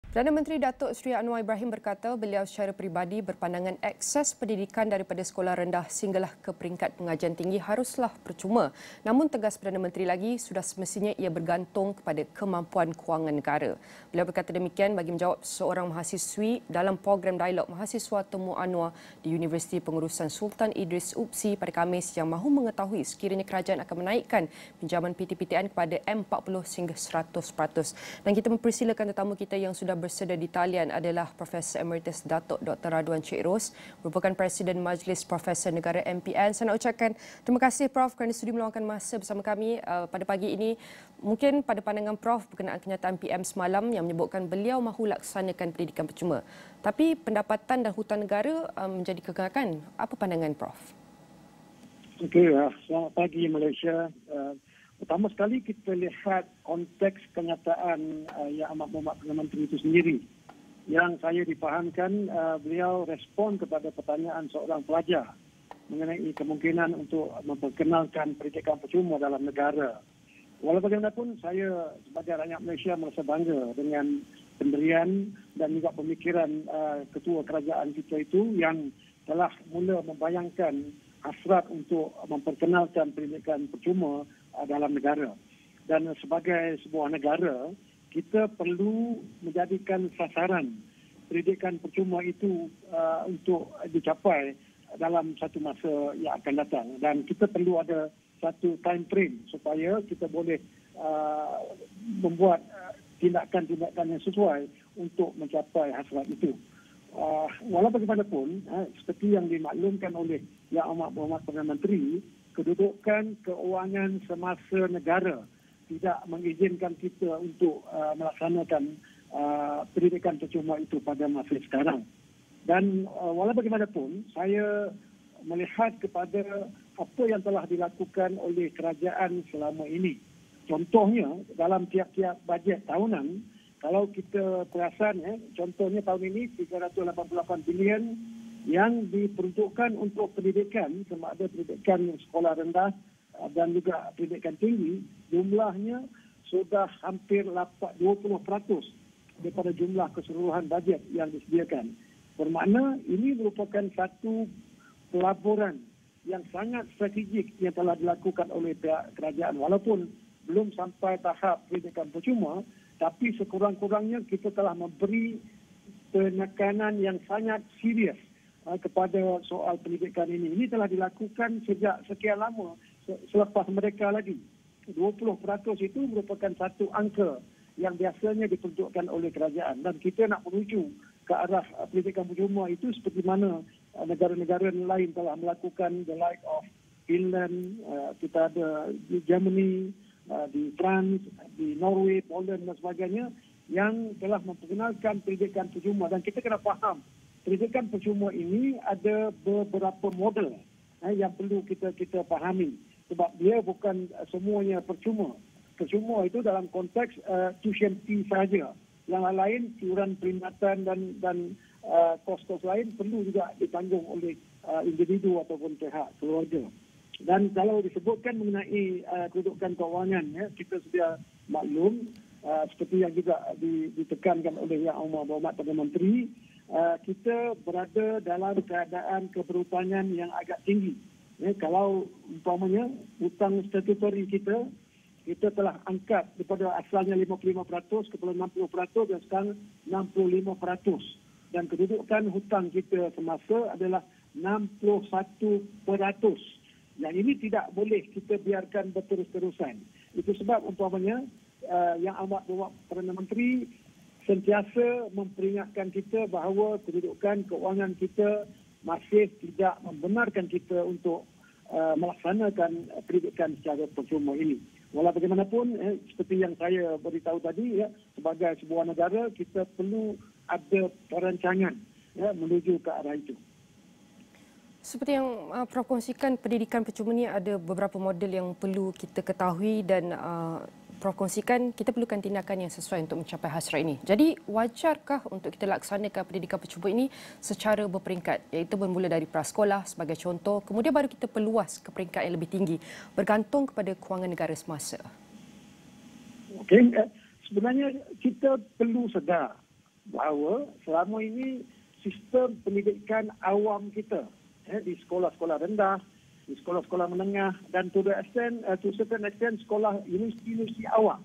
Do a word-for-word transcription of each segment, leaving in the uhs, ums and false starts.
Perdana Menteri Datuk Seri Anwar Ibrahim berkata beliau secara peribadi berpandangan akses pendidikan daripada sekolah rendah sehinggalah ke peringkat pengajian tinggi haruslah percuma. Namun tegas Perdana Menteri lagi sudah semestinya ia bergantung kepada kemampuan kewangan negara. Beliau berkata demikian bagi menjawab seorang mahasiswi dalam program dialog mahasiswa temu Anwar di Universiti Pengurusan Sultan Idris U P S I pada Khamis yang mahu mengetahui sekiranya kerajaan akan menaikkan pinjaman P T P T N kepada M empat puluh sehingga seratus peratus. Dan kita mempersilakan tetamu kita yang sudah bersedia di talian adalah Profesor Emeritus Datuk Doktor Radwan Cik Ros, merupakan Presiden Majlis Profesor Negara M P N. Saya nak ucapkan terima kasih Prof kerana sudi meluangkan masa bersama kami uh, pada pagi ini. Mungkin pada pandangan Prof berkenaan kenyataan P M semalam yang menyebutkan beliau mahu laksanakan pendidikan percuma. Tapi pendapatan dan hutan negara uh, menjadi keganakan. Apa pandangan Prof? Okey, uh, selamat pagi Malaysia. Uh, Pertama sekali kita lihat konteks kenyataan uh, Yang Amat Berhormat Perdana Menteri itu sendiri. Yang saya difahamkan uh, beliau respon kepada pertanyaan seorang pelajar mengenai kemungkinan untuk memperkenalkan pendidikan percuma dalam negara. Walau bagaimanapun saya sebagai rakyat Malaysia merasa bangga dengan pendirian dan juga pemikiran uh, ketua kerajaan kita itu yang telah mula membayangkan hasrat untuk memperkenalkan pendidikan percuma dalam negara. Dan sebagai sebuah negara, kita perlu menjadikan sasaran pendidikan percuma itu uh, untuk dicapai dalam satu masa yang akan datang. Dan kita perlu ada satu time frame supaya kita boleh uh, membuat tindakan-tindakan yang sesuai untuk mencapai hasrat itu. Uh, walau bagaimanapun, uh, seperti yang dimaklumkan oleh Yang Amat Berhormat Perdana Menteri, kedudukan keuangan semasa negara tidak mengizinkan kita untuk uh, melaksanakan uh, pendidikan percuma itu pada masa sekarang. Dan uh, walau bagaimanapun, saya melihat kepada apa yang telah dilakukan oleh kerajaan selama ini. Contohnya, dalam tiap-tiap bajet tahunan, kalau kita perasan, eh, contohnya tahun ini tiga ratus lapan puluh lapan bilion yang diperuntukkan untuk pendidikan, sama ada pendidikan sekolah rendah dan juga pendidikan tinggi, jumlahnya sudah hampir dua puluh peratus daripada jumlah keseluruhan bajet yang disediakan. Bermakna ini merupakan satu pelaburan yang sangat strategik yang telah dilakukan oleh pihak kerajaan. Walaupun belum sampai tahap pendidikan percuma, tapi sekurang-kurangnya kita telah memberi penekanan yang sangat serius kepada soal pendidikan ini. Ini telah dilakukan sejak sekian lama selepas mereka lagi. dua puluh peratus itu merupakan satu angka yang biasanya diperuntukkan oleh kerajaan. Dan kita nak menuju ke arah pendidikan percuma itu seperti mana negara-negara lain telah melakukan, the like of Finland, kita ada di Germany, di France, di Norway, Poland dan sebagainya yang telah memperkenalkan pendidikan percuma. Dan kita kena faham pendidikan percuma ini ada beberapa model eh, yang perlu kita kita fahami, sebab dia bukan semuanya percuma. Percuma itu dalam konteks uh, tuition fee sahaja. Yang lain, iuran peringatan dan dan uh, kos-kos lain perlu juga ditanggung oleh uh, individu ataupun pihak keluarga. Dan kalau disebutkan mengenai uh, kedudukan kewangan, ya, kita sudah maklum uh, seperti yang juga ditekankan oleh Yang Amat Berhormat Perdana Menteri, Uh, kita berada dalam keadaan keberhutangan yang agak tinggi. Ya, kalau umpamanya hutang statutory kita, kita telah angkat daripada asalnya lima puluh lima peratus kepada enam puluh peratus dan sekarang enam puluh lima peratus. Dan kedudukan hutang kita semasa adalah enam puluh satu peratus. Yang ini tidak boleh kita biarkan berterus-terusan. Itu sebab umpamanya uh, Yang Amat Berhormat Perdana Menteri sentiasa memperingatkan kita bahawa kedudukan keuangan kita masih tidak membenarkan kita untuk uh, melaksanakan pendidikan secara percuma ini. Walau bagaimanapun, eh, seperti yang saya beritahu tadi, ya, sebagai sebuah negara, kita perlu ada perancangan ya, menuju ke arah itu. Seperti yang uh, Prof kongsikan, pendidikan percuma ini ada beberapa model yang perlu kita ketahui dan uh, Prof kongsikan kita perlukan tindakan yang sesuai untuk mencapai hasrat ini. Jadi wajarkah untuk kita laksanakan pendidikan percuma ini secara berperingkat, iaitu bermula dari prasekolah sebagai contoh, kemudian baru kita perluas ke peringkat yang lebih tinggi bergantung kepada kewangan negara semasa? Okey, sebenarnya kita perlu sedar bahawa selama ini sistem pendidikan awam kita eh, di sekolah-sekolah rendah, di sekolah-sekolah menengah dan to the extent, uh, to certain extent sekolah universiti-universiti awam,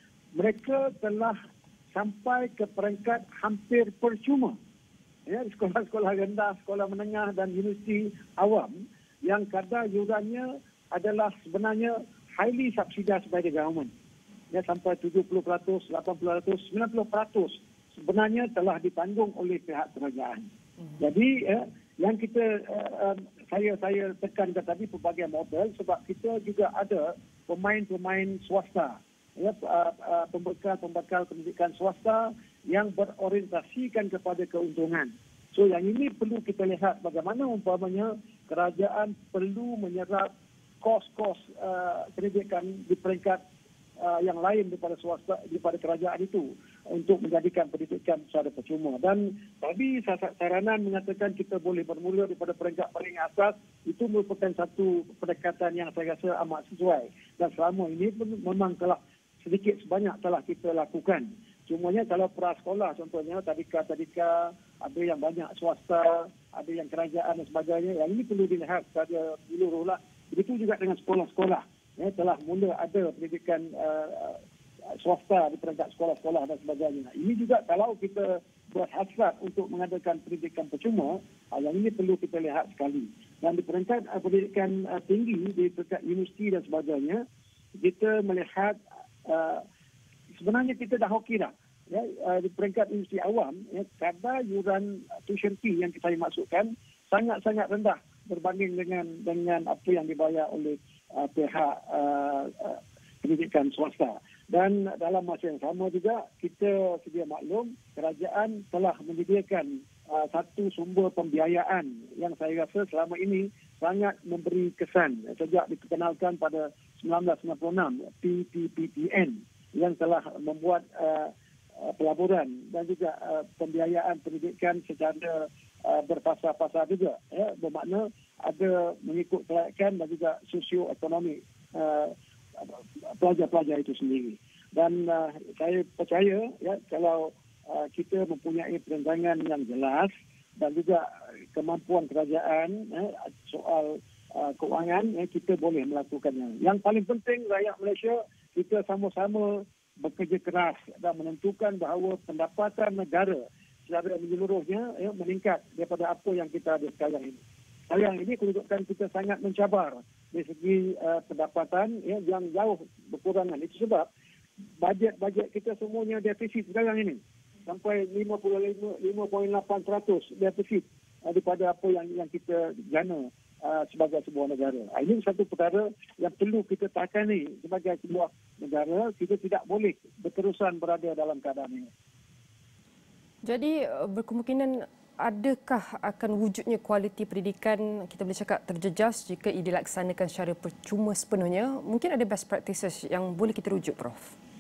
mereka telah sampai ke peringkat hampir percuma. Ya, sekolah-sekolah rendah, sekolah menengah dan universiti awam yang kadar yurannya adalah sebenarnya highly subsidized by the government. Ya, sampai tujuh puluh peratus, lapan puluh peratus, sembilan puluh peratus sebenarnya telah ditanggung oleh pihak kerajaan. Hmm. Jadi eh, yang kita uh, saya saya tekankan tadi pelbagai model sebab kita juga ada pemain-pemain swasta, ya, uh, uh, pembekal-pembekal pendidikan swasta yang berorientasikan kepada keuntungan. So yang ini perlu kita lihat bagaimana umpamanya kerajaan perlu menyerap kos-kos uh, pendidikan di peringkat uh, yang lain daripada swasta, daripada kerajaan itu untuk menjadikan pendidikan secara percuma. Dan tadi saranan mengatakan kita boleh bermula daripada peringkat paling asas, itu merupakan satu pendekatan yang saya rasa amat sesuai. Dan selama ini memang telah sedikit sebanyak telah kita lakukan. Cumanya kalau prasekolah contohnya, tadika-tadika, ada yang banyak swasta, ada yang kerajaan dan sebagainya, yang ini perlu dilihat secara menyeluruh lah. Begitu juga dengan sekolah-sekolah. Ya, telah mula ada pendidikan uh, swasta di peringkat sekolah-sekolah dan sebagainya. Ini juga kalau kita berhasrat untuk mengadakan pendidikan percuma, yang ini perlu kita lihat sekali. Dan di peringkat uh, pendidikan uh, tinggi, di peringkat universiti dan sebagainya, kita melihat uh, sebenarnya kita dah okey dah. Ya, uh, di peringkat universiti awam, ya, kadar yuran tuition fee yang kita masukkan sangat-sangat rendah berbanding dengan dengan apa yang dibayar oleh uh, pihak uh, uh, pendidikan swasta. Dan dalam masa yang sama juga, kita sedia maklum, kerajaan telah menyediakan uh, satu sumber pembiayaan yang saya rasa selama ini sangat memberi kesan. Sejak dikenalkan pada sembilan belas sembilan puluh enam, P P P P N, yang telah membuat uh, uh, pelaburan dan juga uh, pembiayaan pendidikan secara uh, berfasa-fasa juga. Ya, bermakna ada mengikut kelayakan dan juga sosioekonomi uh, pelajar-pelajar itu sendiri. Dan uh, saya percaya ya, kalau uh, kita mempunyai perancangan yang jelas dan juga kemampuan kerajaan eh, soal uh, keuangan, eh, kita boleh melakukannya. Yang paling penting rakyat Malaysia, kita sama-sama bekerja keras dan menentukan bahawa pendapatan negara secara menyeluruhnya ya, meningkat daripada apa yang kita ada sekarang ini. Sekarang ini kedudukan kita sangat mencabar dari segi uh, pendapatan ya, yang jauh berkurangan. Itu sebab bajet-bajet kita semuanya defisit sekarang ini. Sampai lima puluh lima perpuluhan lapan peratus defisit uh, daripada apa yang yang kita jana uh, sebagai sebuah negara. Uh, ini satu perkara yang perlu kita takani sebagai sebuah negara. Kita tidak boleh berterusan berada dalam keadaan ini. Jadi berkemungkinan adakah akan wujudnya kualiti pendidikan, kita boleh cakap, terjejas jika ia dilaksanakan secara percuma sepenuhnya? Mungkin ada best practices yang boleh kita rujuk, Prof?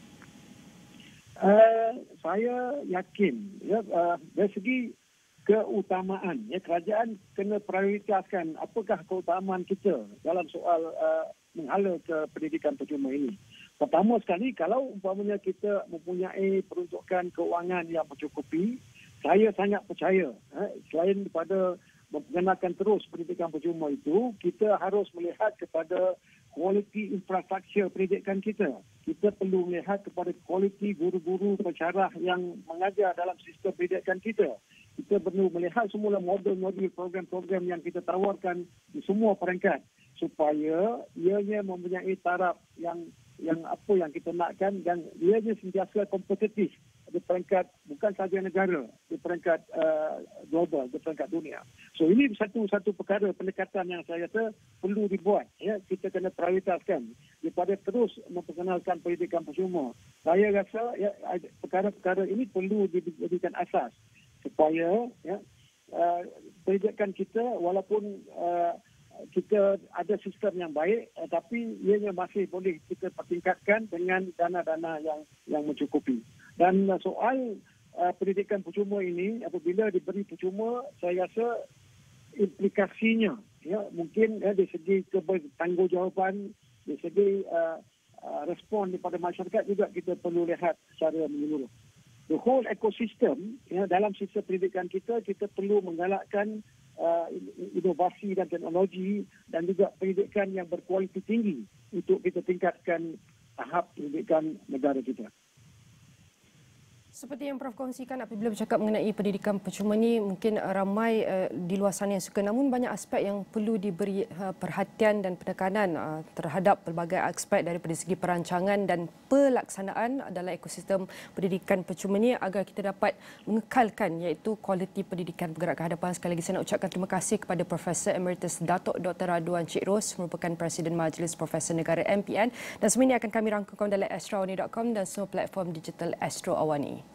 Uh, saya yakin ya, uh, dari segi keutamaan, ya, kerajaan kena prioritaskan apakah keutamaan kita dalam soal uh, menghala ke pendidikan percuma ini. Pertama sekali, kalau umpamanya kita mempunyai peruntukan keuangan yang mencukupi, saya sangat percaya, eh, selain daripada memperkenalkan terus pendidikan percuma itu, kita harus melihat kepada kualiti infrastruktur pendidikan kita. Kita perlu melihat kepada kualiti guru-guru pensyarah yang mengajar dalam sistem pendidikan kita. Kita perlu melihat semula model-model program-program yang kita tawarkan di semua peringkat supaya ianya mempunyai taraf yang yang apa yang kita nakkan dan ianya sentiasa kompetitif di peringkat bukan sahaja negara, di peringkat uh, global, di peringkat dunia. So ini satu-satu perkara pendekatan yang saya rasa perlu dibuat. Ya, kita kena prioritaskan daripada terus memperkenalkan pendidikan percuma. Saya rasa ya, perkara-perkara ini perlu dijadikan asas supaya ya, uh, pendidikan kita walaupun uh, kita ada sistem yang baik, eh, tapi ianya masih boleh kita pertingkatkan dengan dana-dana yang yang mencukupi. Dan uh, soal uh, pendidikan percuma ini, apabila diberi percuma, saya rasa implikasinya, ya, mungkin ya, dari segi bertanggungjawabkan, dari segi uh, uh, respon daripada masyarakat juga kita perlu lihat secara menyeluruh. the whole ecosystem, ya, dalam sistem pendidikan kita, kita perlu menggalakkan uh, inovasi dan teknologi dan juga pendidikan yang berkualiti tinggi untuk kita tingkatkan tahap pendidikan negara kita. Seperti yang Prof kongsikan, apabila bercakap mengenai pendidikan percuma ni, mungkin ramai uh, di luar sana yang suka, namun banyak aspek yang perlu diberi uh, perhatian dan penekanan uh, terhadap pelbagai aspek daripada segi perancangan dan pelaksanaan dalam ekosistem pendidikan percuma ni agar kita dapat mengekalkan iaitu kualiti pendidikan bergerak ke hadapan. Sekali lagi saya nak ucapkan terima kasih kepada Profesor Emeritus Datuk Doktor Raduan Cik Ros, merupakan Presiden Majlis Profesor Negara M P N, dan semua ini akan kami rangkumkan dalam astro awani dot com dan semua platform digital Astro Awani.